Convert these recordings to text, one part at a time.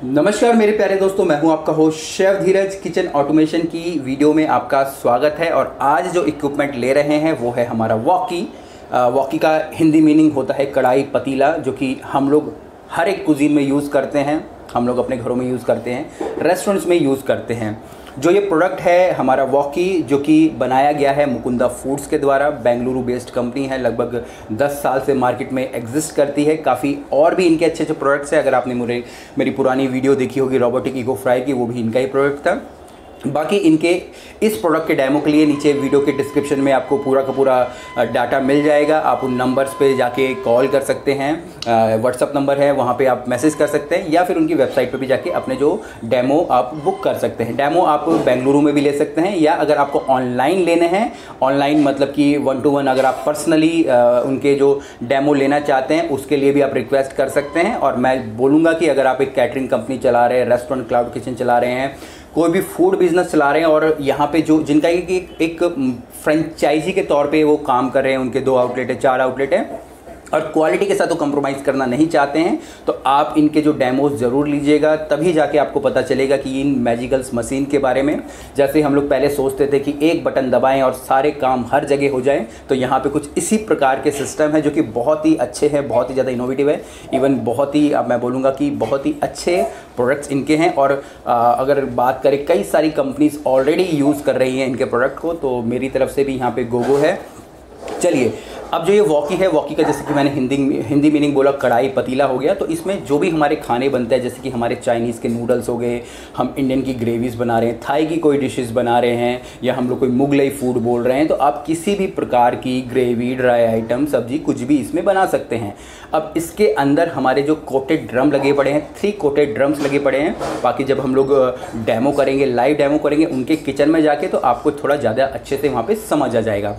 नमस्कार मेरे प्यारे दोस्तों, मैं हूं आपका host chef Dheeraj. Kitchen automation की वीडियो में आपका स्वागत है। और आज जो इक्विपमेंट ले रहे हैं वो है हमारा वॉकी। वॉकी का हिंदी मीनिंग होता है कढ़ाई पतीला, जो कि हम लोग हर एक कुजीन में यूज़ करते हैं, हम लोग अपने घरों में यूज़ करते हैं, रेस्टोरेंट्स में यूज़ करते हैं। जो ये प्रोडक्ट है हमारा वॉकी, जो कि बनाया गया है मुकुंदा फूड्स के द्वारा, बेंगलुरु बेस्ड कंपनी है, लगभग 10 साल से मार्केट में एग्जिस्ट करती है। काफ़ी और भी इनके अच्छे अच्छे प्रोडक्ट्स हैं। अगर आपने मेरी पुरानी वीडियो देखी होगी रोबोटिक इको फ्राई की, वो भी इनका ही प्रोडक्ट था। बाकी इनके इस प्रोडक्ट के डेमो के लिए नीचे वीडियो के डिस्क्रिप्शन में आपको पूरा का पूरा डाटा मिल जाएगा। आप उन नंबर्स पे जाके कॉल कर सकते हैं, व्हाट्सअप नंबर है, वहाँ पे आप मैसेज कर सकते हैं, या फिर उनकी वेबसाइट पे भी जाके अपने जो डेमो आप बुक कर सकते हैं। डेमो आप बेंगलुरु में भी ले सकते हैं, या अगर आपको ऑनलाइन लेने हैं, ऑनलाइन मतलब कि 1-to-1 अगर आप पर्सनली उनके जो डेमो लेना चाहते हैं उसके लिए भी आप रिक्वेस्ट कर सकते हैं। और मैं बोलूँगा कि अगर आप एक कैटरिंग कंपनी चला रहे हैं, रेस्टोरेंट क्लाउड किचन चला रहे हैं, कोई भी फूड बिजनेस चला रहे हैं, और यहाँ पे जो जिनका एक फ्रेंचाइजी के तौर पे वो काम कर रहे हैं, उनके 2 आउटलेट है, 4 आउटलेट है, और क्वालिटी के साथ वो कंप्रोमाइज़ करना नहीं चाहते हैं, तो आप इनके जो डेमोज ज़रूर लीजिएगा। तभी जाके आपको पता चलेगा कि इन मैजिकल्स मशीन के बारे में। जैसे हम लोग पहले सोचते थे कि एक बटन दबाएं और सारे काम हर जगह हो जाएं, तो यहाँ पे कुछ इसी प्रकार के सिस्टम है जो कि बहुत ही अच्छे हैं, बहुत ही ज़्यादा इनोवेटिव है। इवन बहुत ही, अब मैं बोलूँगा कि बहुत ही अच्छे प्रोडक्ट्स इनके हैं। और अगर बात करें, कई सारी कंपनीज ऑलरेडी यूज़ कर रही हैं इनके प्रोडक्ट को, तो मेरी तरफ से भी यहाँ पे गो है। चलिए, अब जो ये वॉकी है, वॉकी का जैसे कि मैंने हिंदी मीनिंग बोला कढ़ाई पतीला हो गया। तो इसमें जो भी हमारे खाने बनते हैं, जैसे कि हमारे चाइनीज़ के नूडल्स हो गए, हम इंडियन की ग्रेवीज़ बना रहे हैं, थाई की कोई डिशेस बना रहे हैं, या हम लोग कोई मुगलई फूड बोल रहे हैं, तो आप किसी भी प्रकार की ग्रेवी, ड्राई आइटम, सब्जी कुछ भी इसमें बना सकते हैं। अब इसके अंदर हमारे जो कोटेड ड्रम लगे पड़े हैं, 3 कोटेड ड्रम्स लगे पड़े हैं। बाकी जब हम लोग डेमो करेंगे, लाइव डेमो करेंगे उनके किचन में जाके, तो आपको थोड़ा ज़्यादा अच्छे से वहाँ पर समझ आ जाएगा।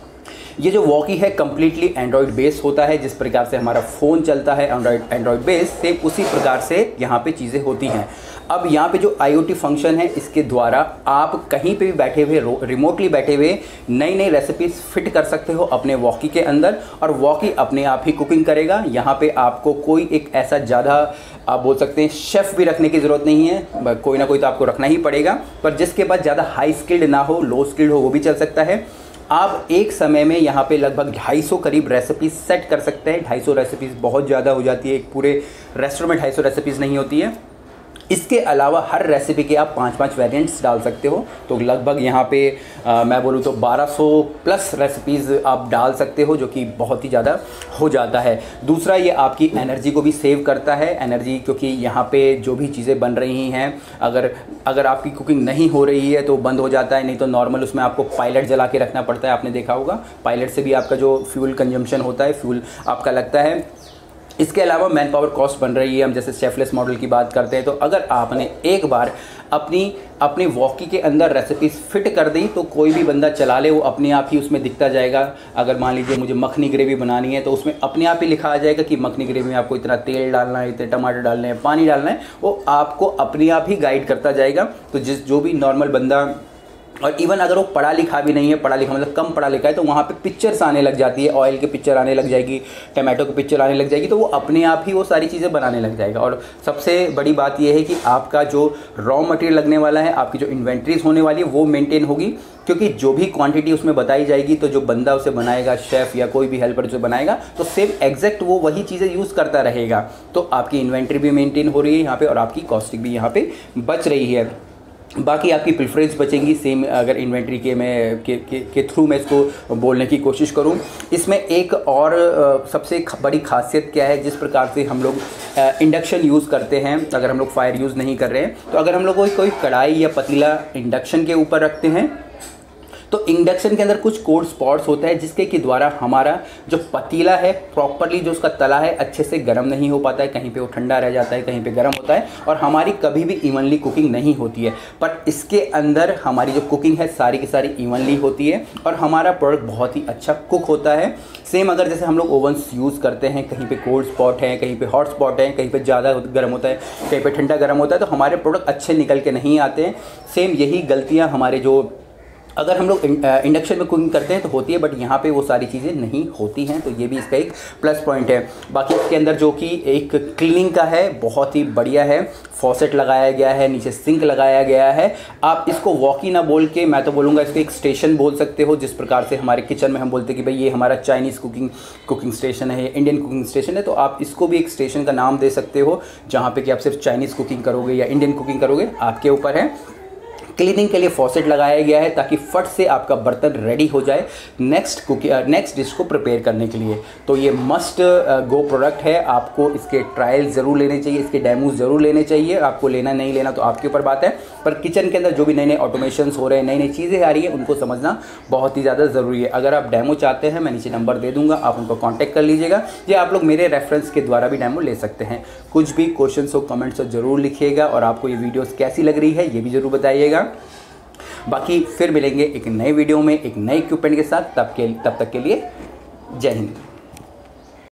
ये जो वॉकी है कम्प्लीटली एंड्रॉयड बेस होता है। जिस प्रकार से हमारा फ़ोन चलता है एंड्रॉयड बेस, सेम उसी प्रकार से यहाँ पे चीज़ें होती हैं। अब यहाँ पे जो IoT फंक्शन है, इसके द्वारा आप कहीं पे भी बैठे हुए, रिमोटली बैठे हुए नई नई रेसिपीज़ फिट कर सकते हो अपने वॉकी के अंदर, और वॉकी अपने आप ही कुकिंग करेगा। यहाँ पे आपको कोई एक ऐसा ज़्यादा, आप बोल सकते हैं, शेफ़ भी रखने की ज़रूरत नहीं है। कोई ना कोई तो आपको रखना ही पड़ेगा, पर जिसके पास ज़्यादा हाई स्किल्ड ना हो, लो स्किल्ड हो, वो भी चल सकता है। आप एक समय में यहाँ पे लगभग 250 करीब रेसिपीज़ सेट कर सकते हैं। 250 रेसिपीज़ बहुत ज़्यादा हो जाती है, एक पूरे रेस्टोरेंट में 250 रेसिपीज़ नहीं होती है। इसके अलावा हर रेसिपी के आप 5-5 वेरिएंट्स डाल सकते हो, तो लगभग यहाँ पे मैं बोलूँ तो 1200 प्लस रेसिपीज़ आप डाल सकते हो, जो कि बहुत ही ज़्यादा हो जाता है। दूसरा, ये आपकी एनर्जी को भी सेव करता है, एनर्जी, क्योंकि यहाँ पे जो भी चीज़ें बन रही हैं, अगर आपकी कुकिंग नहीं हो रही है तो बंद हो जाता है, नहीं तो नॉर्मल उसमें आपको पायलट जला के रखना पड़ता है। आपने देखा होगा, पायलट से भी आपका जो फ्यूल कंजम्पशन होता है, फ्यूल आपका लगता है। इसके अलावा मैन पावर कॉस्ट बन रही है। हम जैसे शेफलेस मॉडल की बात करते हैं, तो अगर आपने एक बार अपनी वॉकी के अंदर रेसिपीज़ फिट कर दी, तो कोई भी बंदा चला ले, वो अपने आप ही उसमें दिखता जाएगा। अगर मान लीजिए मुझे मखनी ग्रेवी बनानी है, तो उसमें अपने आप ही लिखा आ जाएगा कि मखनी ग्रेवी में आपको इतना तेल डालना है, इतने टमाटर डालने हैं, पानी डालना है, वो आपको अपने आप ही गाइड करता जाएगा। तो जो भी नॉर्मल बंदा, और इवन अगर वो पढ़ा लिखा भी नहीं है, पढ़ा लिखा मतलब कम पढ़ा लिखा है, तो वहाँ पे पिक्चर्स आने लग जाती है, ऑयल की पिक्चर आने लग जाएगी, टमाटो की पिक्चर आने लग जाएगी, तो वो अपने आप ही वो सारी चीज़ें बनाने लग जाएगा। और सबसे बड़ी बात ये है कि आपका जो रॉ मटेरियल लगने वाला है, आपकी जो इन्वेंट्रीज होने वाली है, वो मेंटेन होगी, क्योंकि जो भी क्वांटिटी उसमें बताई जाएगी, तो जो बंदा उसे बनाएगा, शेफ़ या कोई भी हेल्पर जो बनाएगा, तो सेम एग्जैक्ट वो वही चीज़ें यूज़ करता रहेगा। तो आपकी इन्वेंट्री भी मेंटेन हो रही है यहाँ पे, और आपकी कॉस्टिंग भी यहाँ पे बच रही है। बाकी आपकी प्रेफरेंस बचेंगी। सेम अगर इन्वेंट्री के थ्रू मैं इसको बोलने की कोशिश करूं, इसमें एक और सबसे बड़ी खासियत क्या है, जिस प्रकार से हम लोग इंडक्शन यूज़ करते हैं, अगर हम लोग फायर यूज़ नहीं कर रहे हैं, तो अगर हम लोग कोई कढ़ाई या पतीला इंडक्शन के ऊपर रखते हैं, तो इंडक्शन के अंदर कुछ कोल्ड स्पॉट्स होता है, जिसके के द्वारा हमारा जो पतीला है प्रॉपरली, जो उसका तला है, अच्छे से गर्म नहीं हो पाता है। कहीं पे वो ठंडा रह जाता है, कहीं पे गर्म होता है, और हमारी कभी भी इवनली कुकिंग नहीं होती है। पर इसके अंदर हमारी जो कुकिंग है सारी की सारी इवनली होती है, और हमारा प्रोडक्ट बहुत ही अच्छा कुक होता है। सेम अगर जैसे हम लोग ओवन्स यूज़ करते हैं, कहीं पे कोल्ड स्पॉट है, कहीं पे हॉट स्पॉट है, कहीं पे ज़्यादा गर्म होता है, कहीं पे ठंडा गर्म होता है, तो हमारे प्रोडक्ट अच्छे निकल के नहीं आते हैं। सेम यही गलतियाँ हमारे जो अगर हम लोग इंडक्शन में कुकिंग करते हैं तो होती है, बट यहाँ पे वो सारी चीज़ें नहीं होती हैं, तो ये भी इसका एक प्लस पॉइंट है। बाकी इसके अंदर जो कि एक क्लीनिंग का है, बहुत ही बढ़िया है, फॉसेट लगाया गया है, नीचे सिंक लगाया गया है। आप इसको वॉकी ना बोल के, मैं तो बोलूँगा इसको एक स्टेशन बोल सकते हो, जिस प्रकार से हमारे किचन में हम बोलते हैं कि भाई ये हमारा चाइनीज़ कुकिंग स्टेशन है, इंडियन कुकिंग स्टेशन है, तो आप इसको भी एक स्टेशन का नाम दे सकते हो, जहाँ पे कि आप सिर्फ चाइनीज़ कुकिंग करोगे या इंडियन कुकिंग करोगे, आपके ऊपर है। क्लीनिंग के लिए फॉसेट लगाया गया है ताकि फट से आपका बर्तन रेडी हो जाए नेक्स्ट डिश को प्रिपेयर करने के लिए। तो ये मस्ट गो प्रोडक्ट है, आपको इसके ट्रायल ज़रूर लेने चाहिए, इसके डेमोज ज़रूर लेने चाहिए। आपको लेना नहीं लेना तो आपके ऊपर बात है, पर किचन के अंदर जो भी नए नए ऑटोमेशंस हो रहे हैं, नई नई चीज़ें आ रही हैं, उनको समझना बहुत ही ज़्यादा ज़रूरी है। अगर आप डेमो चाहते हैं, मैं नीचे नंबर दे दूँगा, आप उनको कॉन्टैक्ट कर लीजिएगा, या आप लोग मेरे रेफरेंस के द्वारा भी डेमो ले सकते हैं। कुछ भी क्वेश्चन हो कमेंट्स हो ज़रूर लिखिएगा, और आपको ये वीडियोज़ कैसी लग रही है ये भी ज़रूर बताइएगा। बाकी फिर मिलेंगे एक नए वीडियो में एक नए इक्विपमेंट के साथ, तब तक के लिए जय हिंद।